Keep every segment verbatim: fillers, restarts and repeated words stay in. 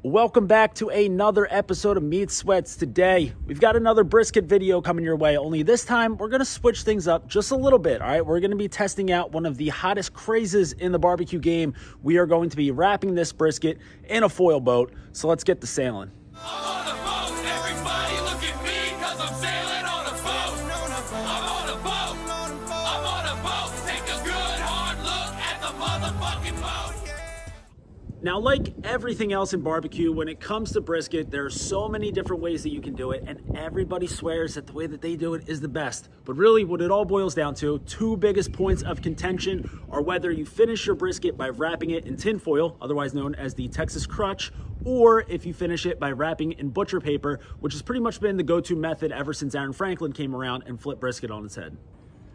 Welcome back to another episode of Meat Sweats. Today, we've got another brisket video coming your way, only this time we're going to switch things up just a little bit, all right? We're going to be testing out one of the hottest crazes in the barbecue game. We are going to be wrapping this brisket in a foil boat, so let's get to sailing. Now, like everything else in barbecue, when it comes to brisket, there are so many different ways that you can do it, and everybody swears that the way that they do it is the best. But really, what it all boils down to, two biggest points of contention are whether you finish your brisket by wrapping it in tin foil, otherwise known as the Texas crutch, or if you finish it by wrapping in butcher paper, which has pretty much been the go-to method ever since Aaron Franklin came around and flipped brisket on its head.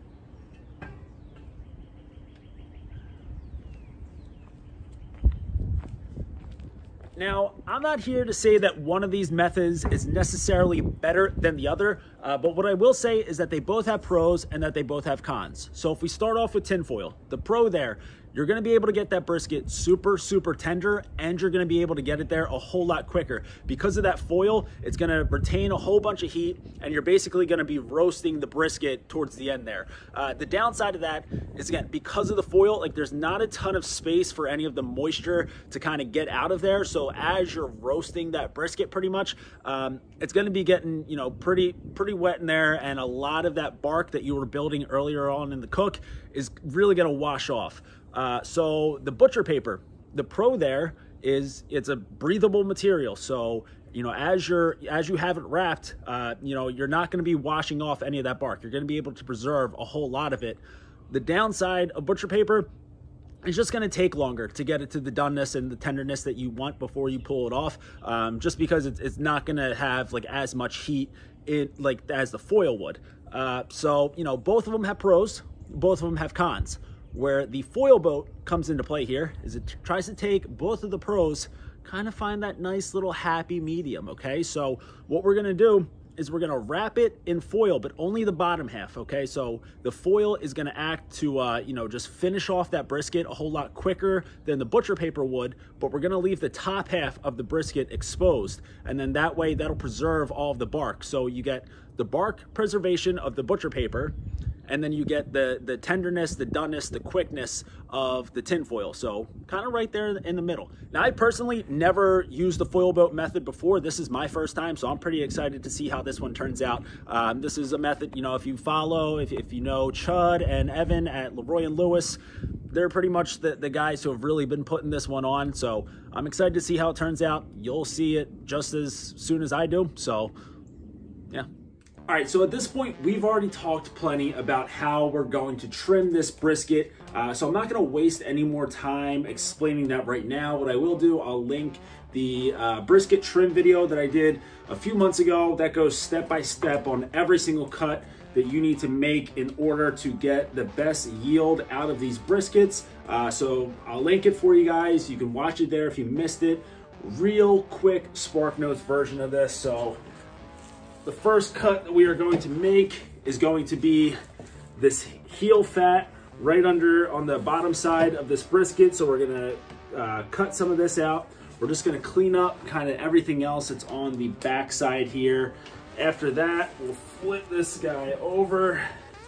Now, I'm not here to say that one of these methods is necessarily better than the other, uh, but what I will say is that they both have pros and that they both have cons. So if we start off with tinfoil, the pro there, you're gonna be able to get that brisket super, super tender, and you're gonna be able to get it there a whole lot quicker. Because of that foil, it's gonna retain a whole bunch of heat, and you're basically gonna be roasting the brisket towards the end there. Uh, the downside of that is, again, because of the foil, like there's not a ton of space for any of the moisture to kind of get out of there. So as you're roasting that brisket pretty much, um, it's gonna be getting, you know, pretty, pretty wet in there, and a lot of that bark that you were building earlier on in the cook is really gonna wash off. Uh, so the butcher paper, the pro there is it's a breathable material. So, you know, as you're, as you have it wrapped, uh, you know, you're not going to be washing off any of that bark. You're going to be able to preserve a whole lot of it. The downside of butcher paper is just going to take longer to get it to the doneness and the tenderness that you want before you pull it off. Um, just because it's, it's not going to have like as much heat in like as the foil would. Uh, so, you know, both of them have pros, both of them have cons. Where the foil boat comes into play here is it tries to take both of the pros, kind of find that nice little happy medium, okay? So what we're gonna do is we're gonna wrap it in foil, but only the bottom half, okay? So the foil is gonna act to, uh, you know, just finish off that brisket a whole lot quicker than the butcher paper would, but we're gonna leave the top half of the brisket exposed. And then that way, that'll preserve all of the bark. So you get the bark preservation of the butcher paper, and then you get the, the tenderness, the doneness, the quickness of the tin foil. So kind of right there in the middle. Now, I personally never used the foil boat method before. This is my first time, so I'm pretty excited to see how this one turns out. Um, this is a method, you know, if you follow, if, if you know Chud and Evan at Leroy and Lewis, they're pretty much the, the guys who have really been putting this one on. So I'm excited to see how it turns out. You'll see it just as soon as I do. So yeah. All right, so at this point, we've already talked plenty about how we're going to trim this brisket. Uh, so I'm not gonna waste any more time explaining that right now. What I will do, I'll link the uh, brisket trim video that I did a few months ago that goes step by step on every single cut that you need to make in order to get the best yield out of these briskets. Uh, so I'll link it for you guys. You can watch it there if you missed it. Real quick Spark Notes version of this. So the first cut that we are going to make is going to be this heel fat right under on the bottom side of this brisket. So we're gonna uh, cut some of this out. We're just gonna clean up kind of everything else that's on the back side here. After that, we'll flip this guy over,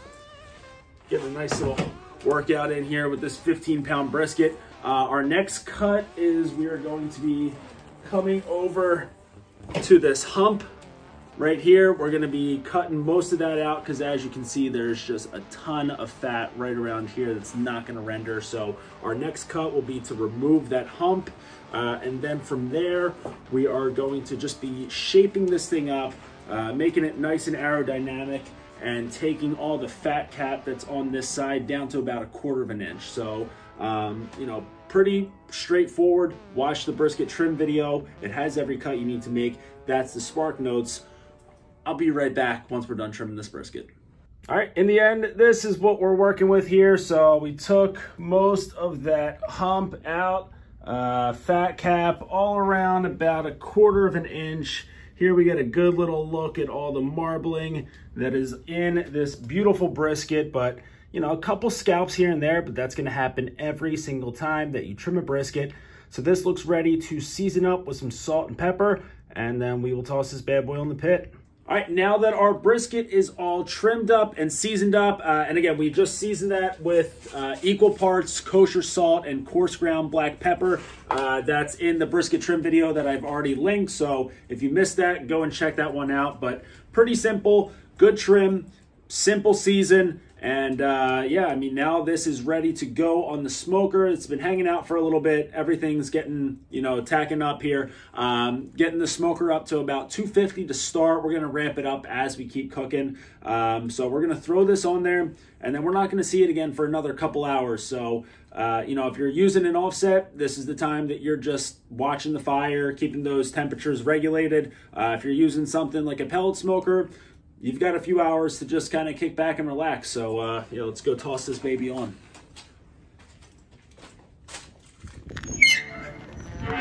get a nice little workout in here with this fifteen pound brisket. Uh, our next cut is we are going to be coming over to this hump right here. We're gonna be cutting most of that out because as you can see, there's just a ton of fat right around here that's not gonna render. So our next cut will be to remove that hump. Uh, and then from there, we are going to just be shaping this thing up, uh, making it nice and aerodynamic, and taking all the fat cap that's on this side down to about a quarter of an inch. So, um, you know, pretty straightforward. Watch the brisket trim video. It has every cut you need to make. That's the Spark Notes. I'll be right back once we're done trimming this brisket. All right, in the end, this is what we're working with here. So we took most of that hump out, uh, fat cap all around about a quarter of an inch. Here we get a good little look at all the marbling that is in this beautiful brisket, but you know, a couple scalps here and there, but that's gonna happen every single time that you trim a brisket. So this looks ready to season up with some salt and pepper, and then we will toss this bad boy in the pit. All right, now that our brisket is all trimmed up and seasoned up, uh, and again, we just seasoned that with uh, equal parts kosher salt and coarse ground black pepper. Uh, that's in the brisket trim video that I've already linked. So if you missed that, go and check that one out. But pretty simple, good trim, simple season. And uh, yeah, I mean, now this is ready to go on the smoker. It's been hanging out for a little bit. Everything's getting, you know, tacking up here. Um, getting the smoker up to about two fifty to start. We're gonna ramp it up as we keep cooking. Um, so we're gonna throw this on there, and then we're not gonna see it again for another couple hours. So, uh, you know, if you're using an offset, this is the time that you're just watching the fire, keeping those temperatures regulated. Uh, if you're using something like a pellet smoker, you've got a few hours to just kind of kick back and relax. So, uh, yeah, let's go toss this baby on. All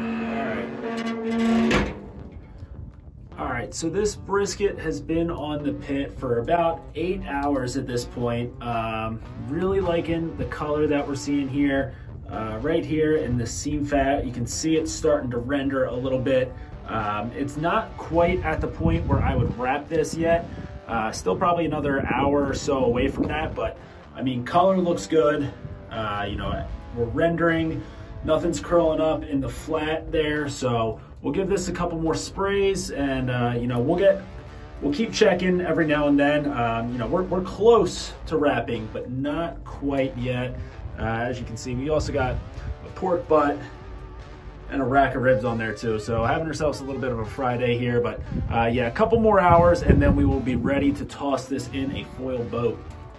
right. All right, so this brisket has been on the pit for about eight hours at this point. Um, really liking the color that we're seeing here. Uh, right here in the seam fat, you can see it starting to render a little bit. Um, it's not quite at the point where I would wrap this yet. Uh, still probably another hour or so away from that, but I mean, color looks good. Uh, you know, we're rendering, nothing's curling up in the flat there. So we'll give this a couple more sprays, and uh, you know, we'll get, we'll keep checking every now and then. Um, you know, we're, we're close to wrapping, but not quite yet. Uh, as you can see, we also got a pork butt and a rack of ribs on there too. So having ourselves a little bit of a Friday here, but uh, yeah, a couple more hours and then we will be ready to toss this in a foil boat.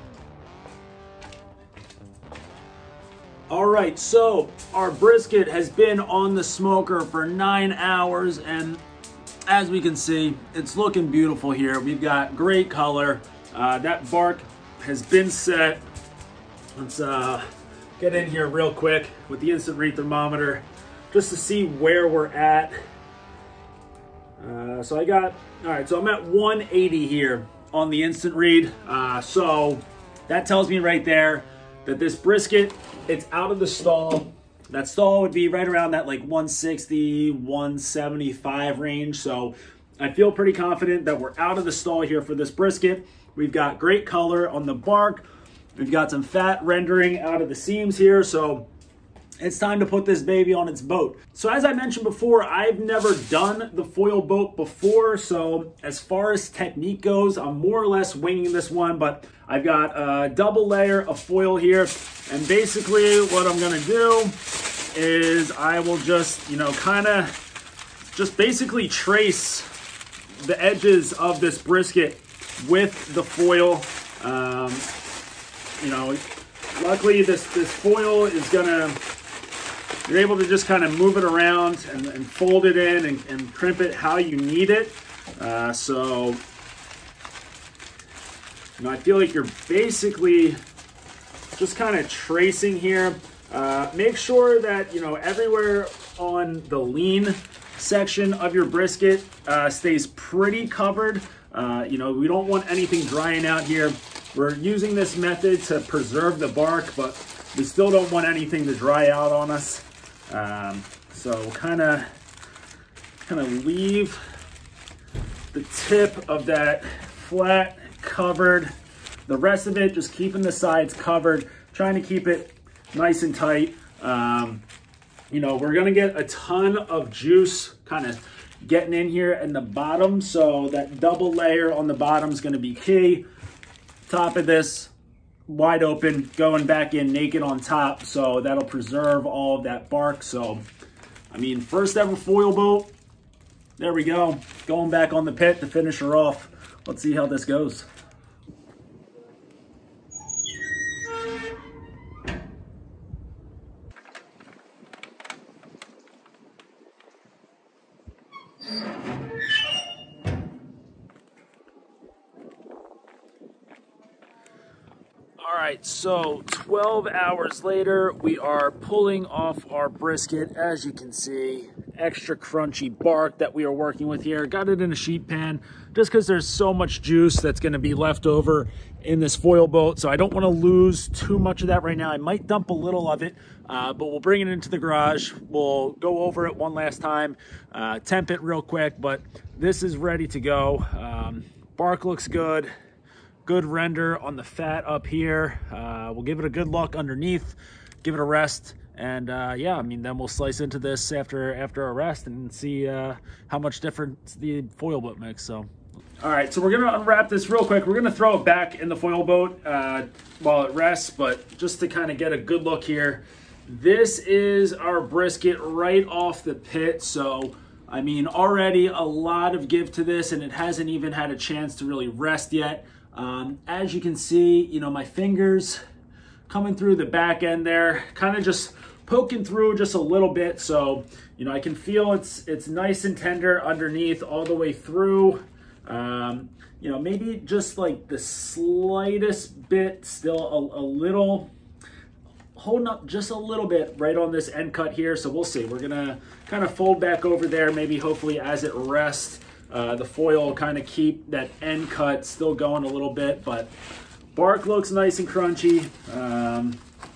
All right, so our brisket has been on the smoker for nine hours, and as we can see, it's looking beautiful here. We've got great color. Uh, that bark has been set. Let's uh, get in here real quick with the instant read thermometer, just to see where we're at. Uh, so I got, all right, so I'm at one eighty here on the instant read. Uh, so that tells me right there that this brisket, it's out of the stall. That stall would be right around that like one sixty, one seventy-five range. So I feel pretty confident that we're out of the stall here for this brisket. We've got great color on the bark. We've got some fat rendering out of the seams here. So it's time to put this baby on its boat. So as I mentioned before, I've never done the foil boat before. So as far as technique goes, I'm more or less winging this one, but I've got a double layer of foil here. And basically what I'm gonna do is I will just, you know, kind of just basically trace the edges of this brisket with the foil. Um, you know, luckily this, this foil is gonna, you're able to just kind of move it around and, and fold it in and, and crimp it how you need it. Uh, so, you know, I feel like you're basically just kind of tracing here. Uh, make sure that, you know, everywhere on the lean section of your brisket uh, stays pretty covered. Uh, you know, we don't want anything drying out here. We're using this method to preserve the bark, but we still don't want anything to dry out on us. Um, so we'll kind of kind of leave the tip of that flat covered. The rest of it, just keeping the sides covered, trying to keep it nice and tight. Um, you know, we're gonna get a ton of juice kind of getting in here in the bottom. So that double layer on the bottom is gonna be key. Top of this, wide open, going back in naked on top, so that'll preserve all of that bark. So I mean, first ever foil boat, there we go, going back on the pit to finish her off. Let's see how this goes. All right, so twelve hours later, we are pulling off our brisket. As you can see, extra crunchy bark that we are working with here. Got it in a sheet pan just because there's so much juice that's going to be left over in this foil boat, so I don't want to lose too much of that right now. I might dump a little of it, uh, but we'll bring it into the garage. We'll go over it one last time, uh, temp it real quick, but this is ready to go. Um, bark looks good. Good render on the fat up here. Uh, we'll give it a good look underneath, give it a rest, and uh, yeah, I mean, then we'll slice into this after after a rest and see uh, how much difference the foil boat makes. So, all right, so we're gonna unwrap this real quick. We're gonna throw it back in the foil boat uh, while it rests, but just to kind of get a good look here, this is our brisket right off the pit. So, I mean, already a lot of give to this, and it hasn't even had a chance to really rest yet. Um, as you can see, you know, my fingers coming through the back end there, kind of just poking through just a little bit. So, you know, I can feel it's it's nice and tender underneath all the way through. Um, you know, maybe just like the slightest bit, still a, a little, holding up just a little bit right on this end cut here. So we'll see. We're gonna kind of fold back over there, maybe hopefully as it rests. Uh, the foil will kind of keep that end cut still going a little bit, but bark looks nice and crunchy. Um,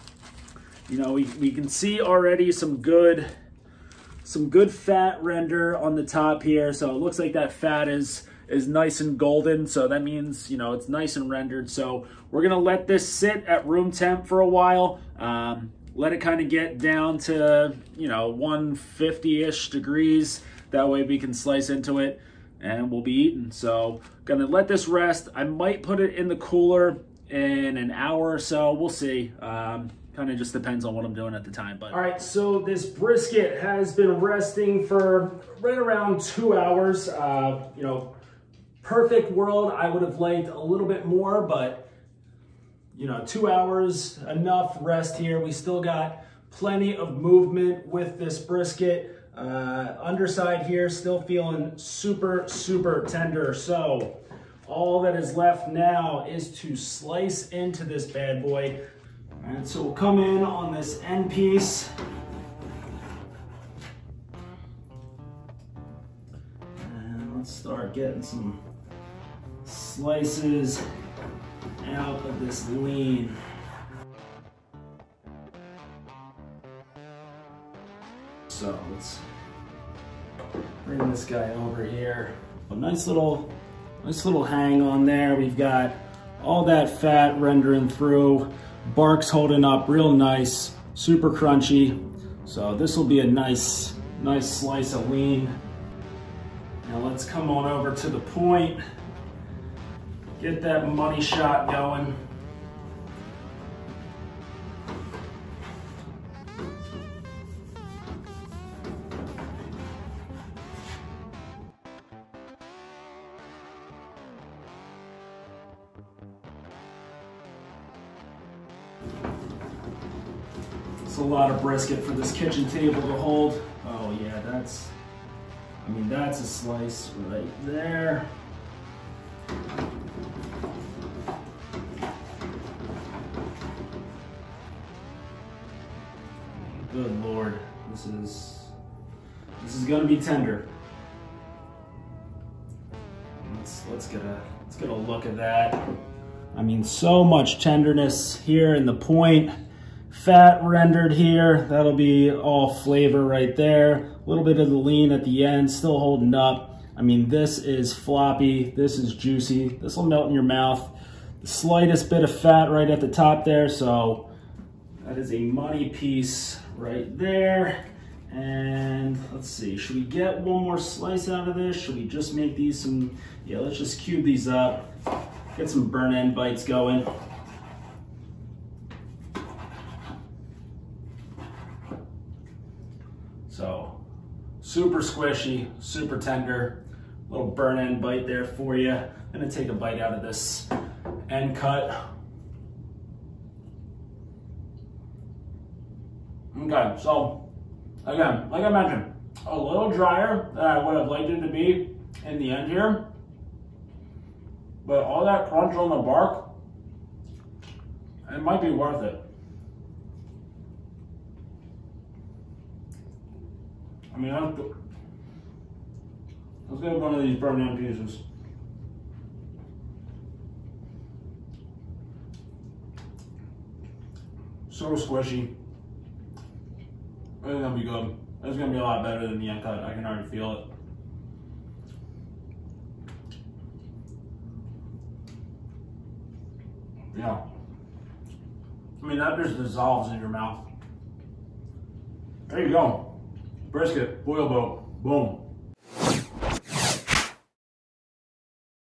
you know, we, we can see already some good, some good fat render on the top here. So it looks like that fat is, is nice and golden. So that means, you know, it's nice and rendered. So we're going to let this sit at room temp for a while. Um, let it kind of get down to, you know, one fifty-ish degrees. That way we can slice into it and we'll be eating. So gonna let this rest. I might put it in the cooler in an hour or so. We'll see. Um, kind of just depends on what I'm doing at the time. But all right, so this brisket has been resting for right around two hours. Uh, you know, perfect world, I would have liked a little bit more, but you know, two hours, enough rest here. We still got plenty of movement with this brisket. Uh, underside here, still feeling super, super tender. So all that is left now is to slice into this bad boy. All right, so we'll come in on this end piece. And let's start getting some slices out of this lean. So let's bring this guy over here. A nice little, nice little hang on there. We've got all that fat rendering through. Bark's holding up real nice, super crunchy. So this will be a nice, nice slice of lean. Now let's come on over to the point. Get that money shot going. It's a lot of brisket for this kitchen table to hold. Oh yeah, that's, I mean, that's a slice right there. Good Lord, this is, this is gonna be tender. Let's, let's get a, let's get a look at that. I mean, so much tenderness here in the point. Fat rendered here, that'll be all flavor right there. A little bit of the lean at the end, still holding up. I mean, this is floppy, this is juicy. This will melt in your mouth. The slightest bit of fat right at the top there, so that is a money piece right there. And let's see, should we get one more slice out of this? Should we just make these some, yeah, let's just cube these up. Get some burn end bites going. So, super squishy, super tender, little burn end bite there for you. I'm gonna take a bite out of this end cut. Okay, so again, like I mentioned, a little drier than I would have liked it to be in the end here. But all that crunch on the bark, it might be worth it. I mean, let's, let's get one of these burn end pieces. So squishy. It's gonna be good. It's gonna be a lot better than the uncut. I can already feel it. Yeah. I mean, that just dissolves in your mouth. There you go. Brisket, boil boat. Boom.